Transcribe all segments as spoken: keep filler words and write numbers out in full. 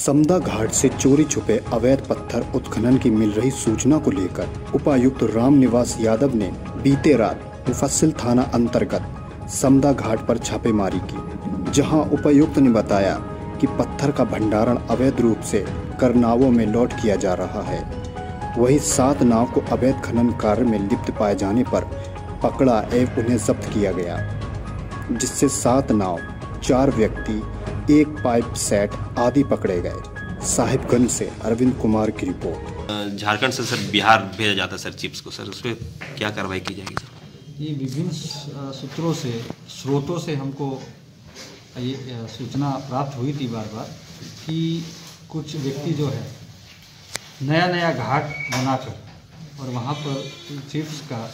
समदा घाट से चोरी छुपे अवैध पत्थर उत्खनन की मिल रही सूचना को लेकर उपायुक्त राम निवास यादव ने बीते रात मुफस्सिल थाना अंतर्गत समदा घाट पर छापेमारी की, जहां उपायुक्त ने बताया कि पत्थर का भंडारण अवैध रूप से करनावों में लोड किया जा रहा है। वहीं सात नाव को अवैध खनन कार्य में लिप्त पाए जाने पर पकड़ा एवं उन्हें जब्त किया गया, जिससे सात नाव, चार व्यक्ति, एक पाइप सेट आदि पकड़े गए। साहिबगंज से अरविंद कुमार की रिपोर्ट। झारखंड से सर बिहार भेजा जाता है सर चिप्स को, सर उस पर क्या कार्रवाई की जाएगी सर? ये विभिन्न सूत्रों से स्रोतों से हमको ये सूचना प्राप्त हुई थी बार बार कि कुछ व्यक्ति जो है नया नया घाट बनाकर और वहाँ पर चिप्स का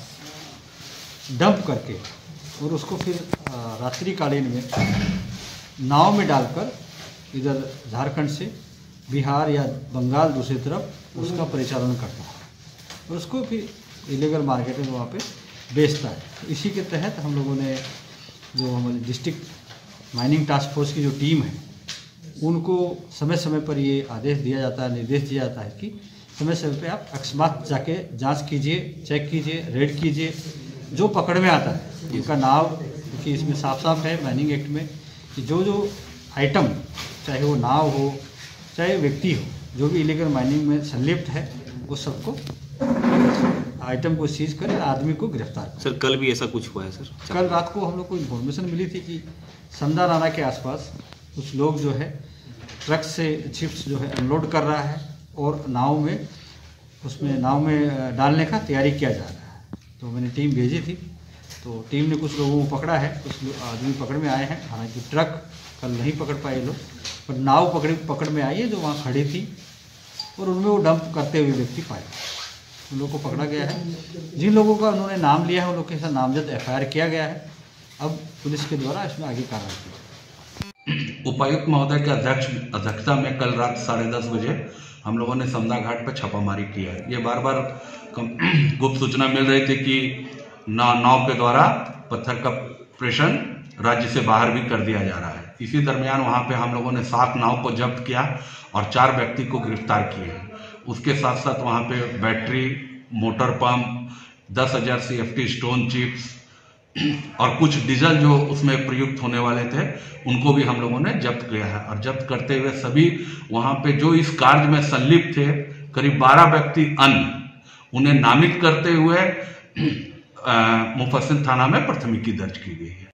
डंप करके और उसको फिर रात्रिकालीन में नाव में डालकर इधर झारखंड से बिहार या बंगाल दूसरी तरफ उसका परिचालन करता है और उसको फिर इलीगल मार्केट में वहाँ पे बेचता है। इसी के तहत हम लोगों ने जो हमारी डिस्ट्रिक्ट माइनिंग टास्क फोर्स की जो टीम है उनको समय समय पर ये आदेश दिया जाता है, निर्देश दिया जाता है कि समय समय पे आप अकस्मात जाके जांच कीजिए, चेक कीजिए, रेड कीजिए। जो पकड़ में आता है इनका नाव, क्योंकि इसमें साफ साफ है माइनिंग एक्ट में कि जो जो आइटम, चाहे वो नाव हो चाहे व्यक्ति हो, जो भी इलीगल माइनिंग में संलिप्त है वो सबको आइटम को सीज कर आदमी को गिरफ्तार कर। सर कल भी ऐसा कुछ हुआ है सर? कल रात को हम लोग को इन्फॉर्मेशन मिली थी कि समदा नाला के आसपास कुछ लोग जो है ट्रक से चिप्स जो है अनलोड कर रहा है और नाव में उसमें नाव में डालने का तैयारी किया जा रहा है। तो मैंने टीम भेजी थी, तो टीम ने कुछ लोगों को पकड़ा है, कुछ आदमी पकड़ में आए हैं। हालांकि ट्रक कल नहीं पकड़ पाए लोग, पर नाव पकड़ पकड़ में आई है जो वहाँ खड़ी थी और उनमें वो डंप करते हुए व्यक्ति पाए। उन लोगों को पकड़ा गया है। जिन लोगों का उन्होंने नाम लिया है उन लोगों के साथ नामजद एफ आई आर किया गया है। अब पुलिस के द्वारा इसमें आगे कार्रवाई की। उपायुक्त महोदय के अध्यक्ष अध्यक्षता में कल रात साढ़े दस बजे हम लोगों ने समदा घाट पर छापामारी की है। ये बार बार गुप्त सूचना मिल रही थी कि नाव के द्वारा पत्थर का प्रेषण राज्य से बाहर भी कर दिया जा रहा है। इसी दरमियान वहां पे हम लोगों ने सात नाव को जब्त किया और चार व्यक्ति को गिरफ्तार किए हैं। उसके साथ साथ वहां पे बैटरी, मोटर पंप, दस हजार C F T stone chips और कुछ डीजल जो उसमें प्रयुक्त होने वाले थे उनको भी हम लोगों ने जब्त किया है। और जब्त करते हुए सभी वहां पे जो इस कार्य में संलिप्त थे करीब बारह व्यक्ति अन्य, उन्हें नामित करते हुए मुफस्सिल थाना में प्राथमिकी दर्ज की गई है।